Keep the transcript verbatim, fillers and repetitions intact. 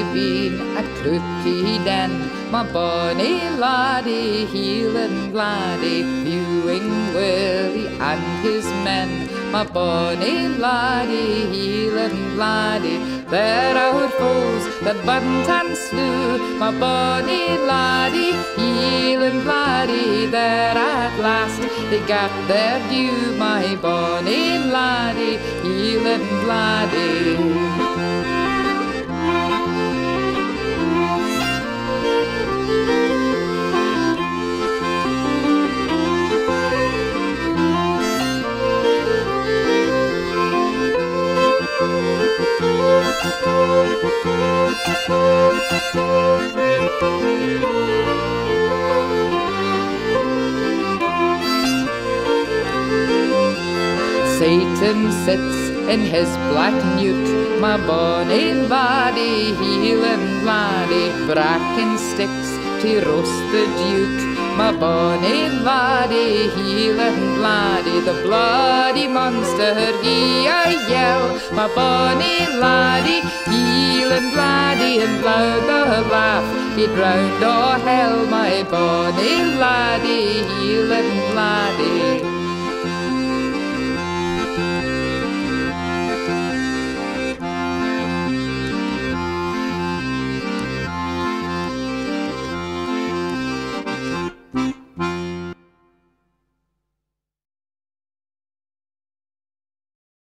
been at Crookie den, my bonny laddie, heel and laddie, viewing Willie and his men. My bonny laddie, heel and laddie, they're our foes that burnt and slew. My bonny laddie, heel and laddie, there at last they got their due. My bonny laddie, heel and laddie. Satan sits in his black newt, my bonny laddie, heel and laddie, bracken sticks to roast the duke. My bonny laddie, heel and laddie, the bloody monster he I yell. My bonny laddie, heel and laddie, and loud the laugh, he drowned all hell. My bonny laddie, heel and laddie.